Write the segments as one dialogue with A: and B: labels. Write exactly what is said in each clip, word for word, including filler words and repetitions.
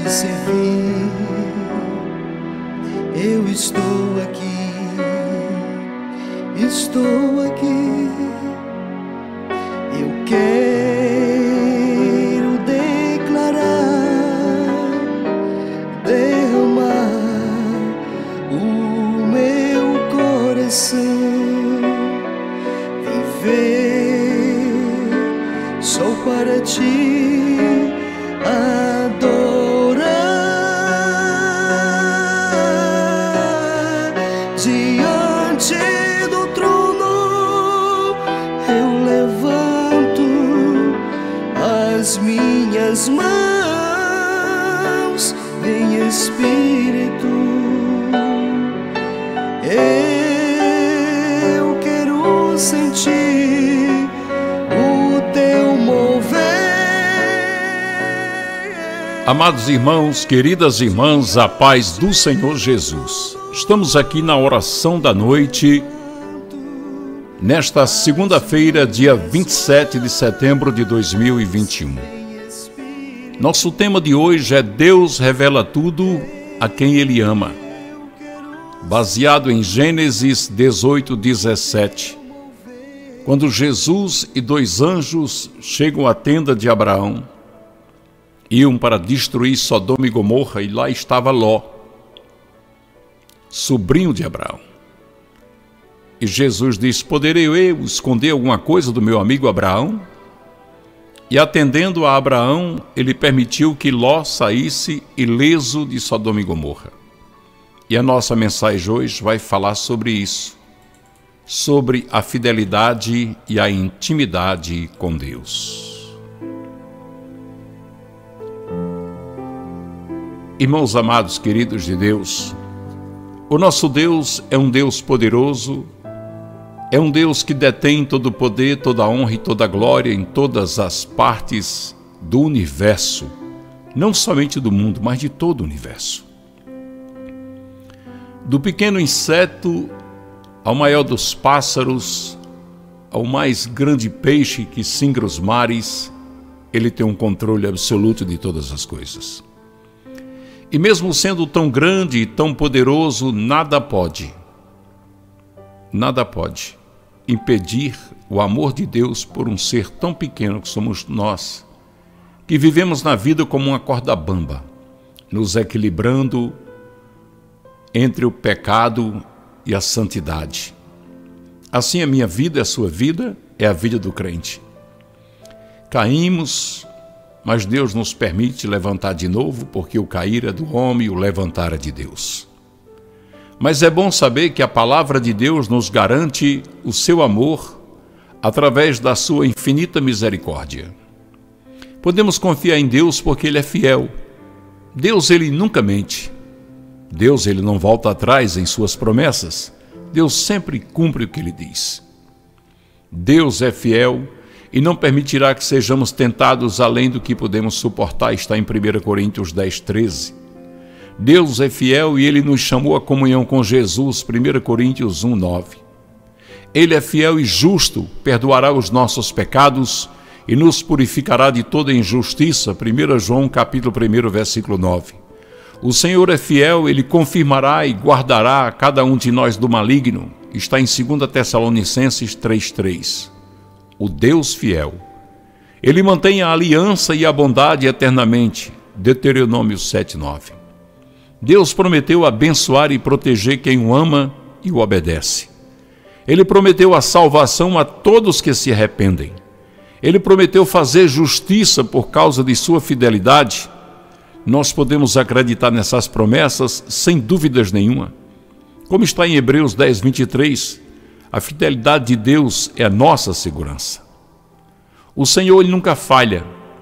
A: te servir. Eu estou aqui, estou aqui. Eu quero declarar, derramar o meu coração, viver só para ti, adorar diante do trono. Eu levanto as minhas mãos, vem Espírito, eu quero sentir o teu mover.
B: Amados irmãos, queridas irmãs, a paz do Senhor Jesus. Estamos aqui na oração da noite, nesta segunda-feira, dia vinte e sete de setembro de dois mil e vinte e um. Nosso tema de hoje é Deus revela tudo a quem Ele ama, baseado em Gênesis dezoito, dezessete. Quando Jesus e dois anjos chegam à tenda de Abraão, iam para destruir Sodoma e Gomorra, e lá estava Ló, sobrinho de Abraão. E Jesus disse: poderei eu esconder alguma coisa do meu amigo Abraão? E atendendo a Abraão, ele permitiu que Ló saísse ileso de Sodoma e Gomorra. E a nossa mensagem hoje vai falar sobre isso, sobre a fidelidade e a intimidade com Deus. Irmãos amados, queridos de Deus, o nosso Deus é um Deus poderoso, é um Deus que detém todo o poder, toda a honra e toda a glória em todas as partes do universo, não somente do mundo, mas de todo o universo. Do pequeno inseto ao maior dos pássaros, ao mais grande peixe que singra os mares, Ele tem um controle absoluto de todas as coisas. E mesmo sendo tão grande e tão poderoso, nada pode, nada pode impedir o amor de Deus por um ser tão pequeno que somos nós, que vivemos na vida como uma corda bamba, nos equilibrando entre o pecado e a santidade. Assim a minha vida, a sua vida, é a vida do crente. Caímos, mas Deus nos permite levantar de novo, porque o cair é do homem e o levantar é de Deus. Mas é bom saber que a palavra de Deus nos garante o seu amor através da sua infinita misericórdia. Podemos confiar em Deus porque Ele é fiel. Deus, Ele nunca mente. Deus, Ele não volta atrás em suas promessas. Deus sempre cumpre o que Ele diz. Deus é fiel e não permitirá que sejamos tentados além do que podemos suportar, está em primeira Coríntios dez, treze. Deus é fiel e Ele nos chamou à comunhão com Jesus, primeira Coríntios um, nove. Ele é fiel e justo, perdoará os nossos pecados e nos purificará de toda injustiça, primeira João capítulo um, versículo nove. O Senhor é fiel, Ele confirmará e guardará cada um de nós do maligno, está em segunda Tessalonicenses três, três. O Deus fiel, Ele mantém a aliança e a bondade eternamente, Deuteronômio sete, nove. Deus prometeu abençoar e proteger quem o ama e o obedece. Ele prometeu a salvação a todos que se arrependem. Ele prometeu fazer justiça por causa de sua fidelidade. Nós podemos acreditar nessas promessas sem dúvidas nenhuma. Como está em Hebreus dez, vinte e três, a fidelidade de Deus é a nossa segurança. O Senhor, Ele nunca falha.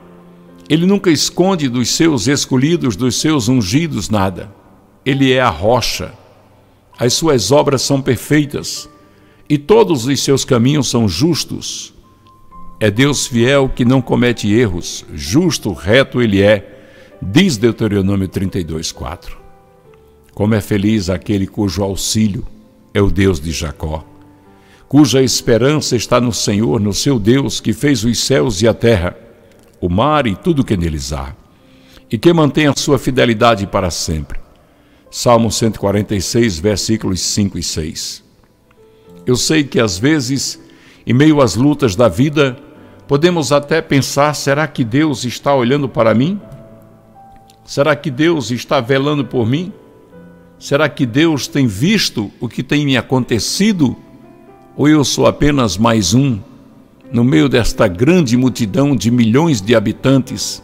B: Ele nunca esconde dos seus escolhidos, dos seus ungidos, nada. Ele é a rocha. As suas obras são perfeitas e todos os seus caminhos são justos. É Deus fiel que não comete erros, justo, reto Ele é, diz Deuteronômio trinta e dois, quatro. Como é feliz aquele cujo auxílio é o Deus de Jacó, cuja esperança está no Senhor, no seu Deus, que fez os céus e a terra, o mar e tudo que neles há. e que mantém a sua fidelidade para sempre. Salmo cento e quarenta e seis, versículos cinco e seis. Eu sei que às vezes, em meio às lutas da vida, podemos até pensar, será que Deus está olhando para mim? Será que Deus está velando por mim? Será que Deus tem visto o que tem me acontecido? Ou eu sou apenas mais um, no meio desta grande multidão de milhões de habitantes,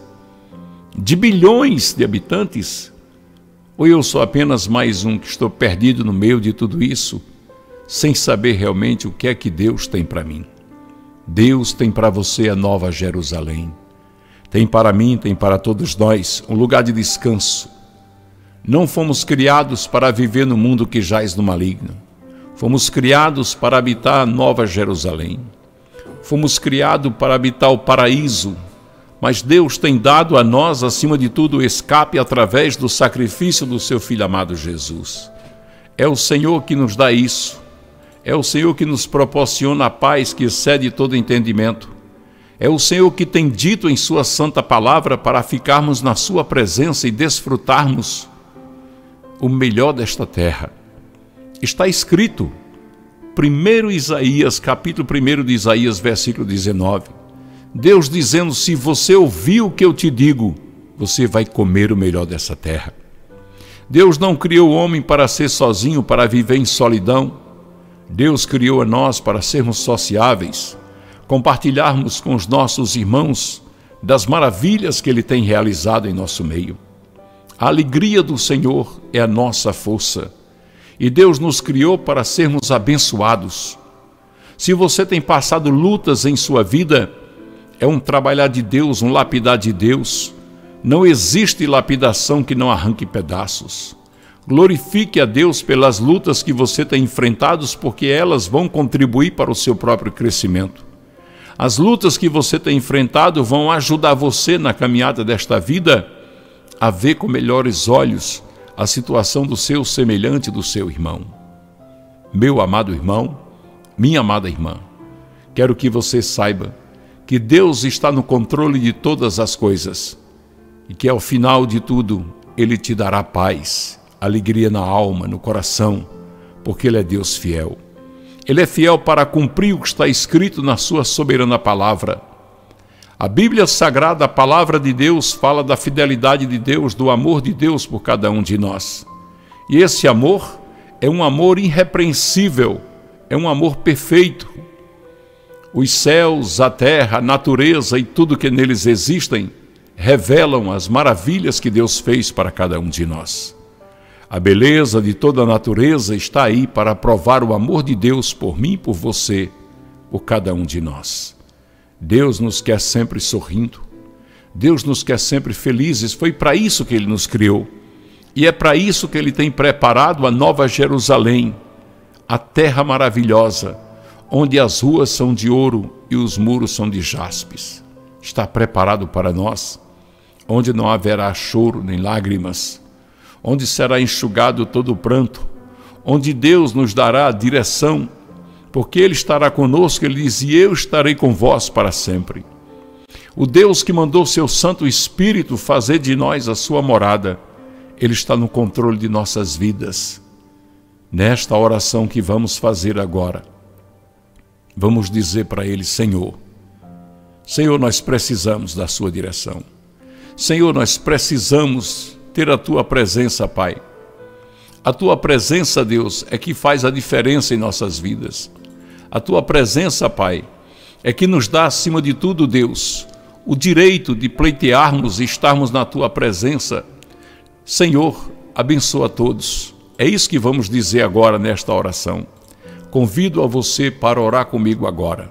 B: de bilhões de habitantes? Ou eu sou apenas mais um que estou perdido no meio de tudo isso, sem saber realmente o que é que Deus tem para mim? Deus tem para você a Nova Jerusalém. Tem para mim, tem para todos nós, um lugar de descanso. Não fomos criados para viver no mundo que jaz no maligno. Fomos criados para habitar a Nova Jerusalém. Fomos criados para habitar o paraíso. Mas Deus tem dado a nós, acima de tudo, o escape através do sacrifício do seu Filho amado Jesus. É o Senhor que nos dá isso. É o Senhor que nos proporciona a paz que excede todo entendimento. É o Senhor que tem dito em sua santa palavra para ficarmos na sua presença e desfrutarmos o melhor desta terra. Está escrito, primeiro Isaías, capítulo primeiro de Isaías, versículo dezenove. Deus dizendo, se você ouvir o que eu te digo, você vai comer o melhor dessa terra. Deus não criou o homem para ser sozinho, para viver em solidão. Deus criou a nós para sermos sociáveis, compartilharmos com os nossos irmãos das maravilhas que Ele tem realizado em nosso meio. A alegria do Senhor é a nossa força. E Deus nos criou para sermos abençoados. Se você tem passado lutas em sua vida, é um trabalhar de Deus, um lapidar de Deus. Não existe lapidação que não arranque pedaços. Glorifique a Deus pelas lutas que você tem enfrentado, porque elas vão contribuir para o seu próprio crescimento. As lutas que você tem enfrentado vão ajudar você na caminhada desta vida a ver com melhores olhos a situação do seu semelhante, do seu irmão. Meu amado irmão, minha amada irmã, quero que você saiba que Deus está no controle de todas as coisas e que ao final de tudo Ele te dará paz, alegria na alma, no coração, porque Ele é Deus fiel. Ele é fiel para cumprir o que está escrito na sua soberana palavra. A Bíblia Sagrada, a palavra de Deus, fala da fidelidade de Deus, do amor de Deus por cada um de nós. E esse amor é um amor irrepreensível, é um amor perfeito. Os céus, a terra, a natureza e tudo que neles existem revelam as maravilhas que Deus fez para cada um de nós. A beleza de toda a natureza está aí para provar o amor de Deus por mim e por você, por cada um de nós. Deus nos quer sempre sorrindo, Deus nos quer sempre felizes, foi para isso que Ele nos criou. E é para isso que Ele tem preparado a Nova Jerusalém, a terra maravilhosa, onde as ruas são de ouro e os muros são de jaspes. Está preparado para nós, onde não haverá choro nem lágrimas, onde será enxugado todo o pranto, onde Deus nos dará a direção, porque Ele estará conosco. Ele diz, e eu estarei com vós para sempre. O Deus que mandou seu Santo Espírito fazer de nós a sua morada, Ele está no controle de nossas vidas. Nesta oração que vamos fazer agora, vamos dizer para Ele, Senhor, Senhor, nós precisamos da sua direção. Senhor, nós precisamos ter a Tua presença, Pai. A Tua presença, Deus, é que faz a diferença em nossas vidas. A Tua presença, Pai, é que nos dá, acima de tudo, Deus, o direito de pleitearmos e estarmos na Tua presença. Senhor, abençoa a todos. É isso que vamos dizer agora nesta oração. Convido a você para orar comigo agora.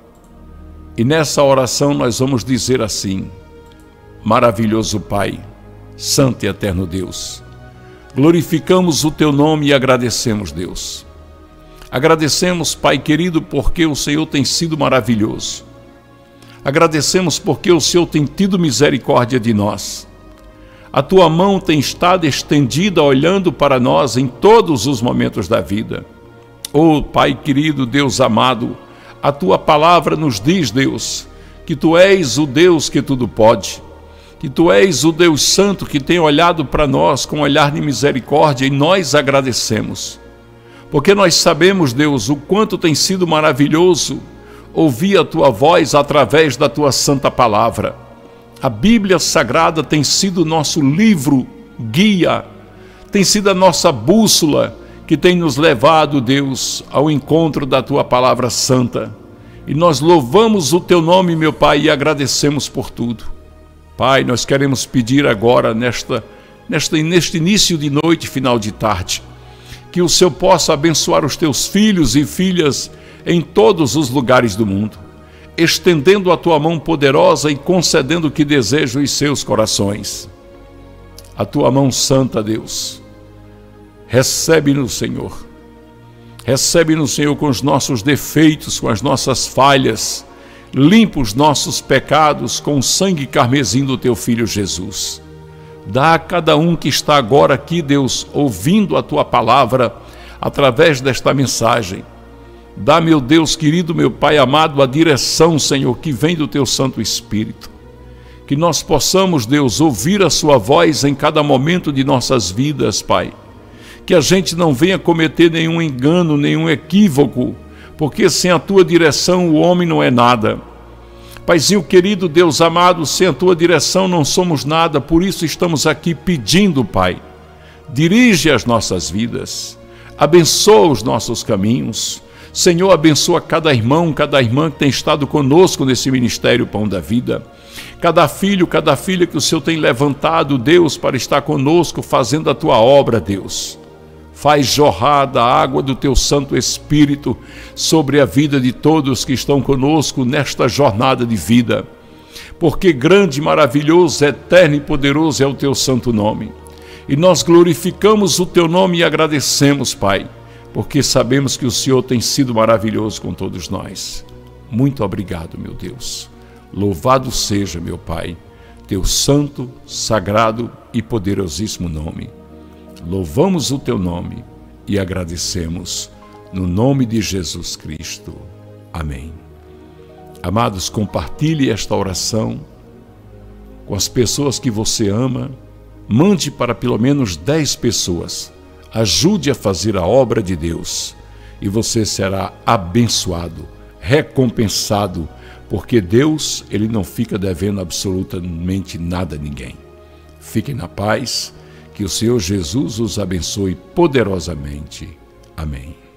B: E nessa oração nós vamos dizer assim, maravilhoso Pai, Santo e eterno Deus, glorificamos o Teu nome e agradecemos, Deus. Agradecemos, Pai querido, porque o Senhor tem sido maravilhoso. Agradecemos porque o Senhor tem tido misericórdia de nós. A Tua mão tem estado estendida, olhando para nós em todos os momentos da vida. Oh, Pai querido, Deus amado, a Tua palavra nos diz, Deus, que Tu és o Deus que tudo pode, que Tu és o Deus Santo que tem olhado para nós com um olhar de misericórdia, e nós agradecemos. Porque nós sabemos, Deus, o quanto tem sido maravilhoso ouvir a Tua voz através da Tua santa palavra. A Bíblia Sagrada tem sido o nosso livro guia, tem sido a nossa bússola que tem nos levado, Deus, ao encontro da Tua palavra santa. E nós louvamos o Teu nome, meu Pai, e agradecemos por tudo. Pai, nós queremos pedir agora, nesta, nesta, neste início de noite, final de tarde, que o Senhor possa abençoar os Teus filhos e filhas em todos os lugares do mundo, estendendo a Tua mão poderosa e concedendo o que desejam os seus corações. A Tua mão santa, Deus, recebe-nos, Senhor. Recebe-nos, Senhor, com os nossos defeitos, com as nossas falhas. Limpa os nossos pecados com o sangue carmesim do Teu Filho Jesus. Dá a cada um que está agora aqui, Deus, ouvindo a Tua palavra, através desta mensagem. Dá, meu Deus querido, meu Pai amado, a direção, Senhor, que vem do Teu Santo Espírito. Que nós possamos, Deus, ouvir a Sua voz em cada momento de nossas vidas, Pai. Que a gente não venha cometer nenhum engano, nenhum equívoco, porque sem a Tua direção o homem não é nada. Paizinho querido, Deus amado, sem a Tua direção não somos nada, por isso estamos aqui pedindo, Pai, dirige as nossas vidas, abençoa os nossos caminhos. Senhor, abençoa cada irmão, cada irmã que tem estado conosco nesse ministério Pão da Vida. Cada filho, cada filha que o Senhor tem levantado, Deus, para estar conosco fazendo a Tua obra, Deus. Faz jorrar da água do Teu Santo Espírito sobre a vida de todos que estão conosco nesta jornada de vida. Porque grande, maravilhoso, eterno e poderoso é o Teu santo nome. E nós glorificamos o Teu nome e agradecemos, Pai, porque sabemos que o Senhor tem sido maravilhoso com todos nós. Muito obrigado, meu Deus. Louvado seja, meu Pai, Teu santo, sagrado e poderosíssimo nome. Louvamos o Teu nome e agradecemos no nome de Jesus Cristo. Amém. Amados, compartilhe esta oração com as pessoas que você ama. Mande para pelo menos dez pessoas. Ajude a fazer a obra de Deus e você será abençoado, recompensado, porque Deus, Ele não fica devendo absolutamente nada a ninguém. Fiquem na paz. Que o Senhor Jesus os abençoe poderosamente. Amém.